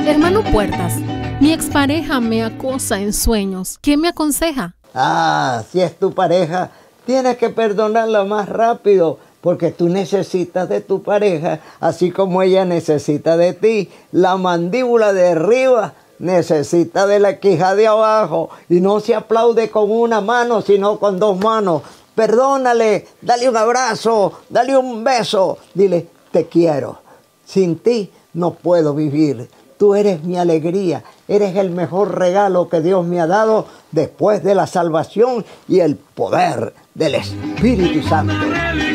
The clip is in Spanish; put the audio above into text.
Hermano Puertas, mi expareja me acosa en sueños. ¿Qué me aconseja? Si es tu pareja, tienes que perdonarla más rápido, porque tú necesitas de tu pareja, así como ella necesita de ti. La mandíbula de arriba necesita de la quija de abajo, y no se aplaude con una mano, sino con dos manos. Perdónale, dale un abrazo, dale un beso, dile, te quiero. Sin ti no puedo vivir. Tú eres mi alegría, eres el mejor regalo que Dios me ha dado después de la salvación y el poder del Espíritu Santo.